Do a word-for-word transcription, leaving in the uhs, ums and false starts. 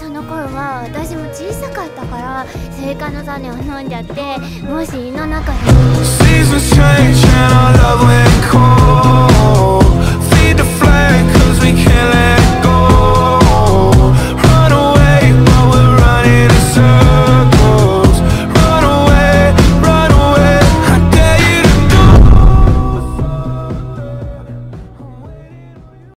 その頃は私も小さかったからスイカの種を飲んじゃって、もし胃の中に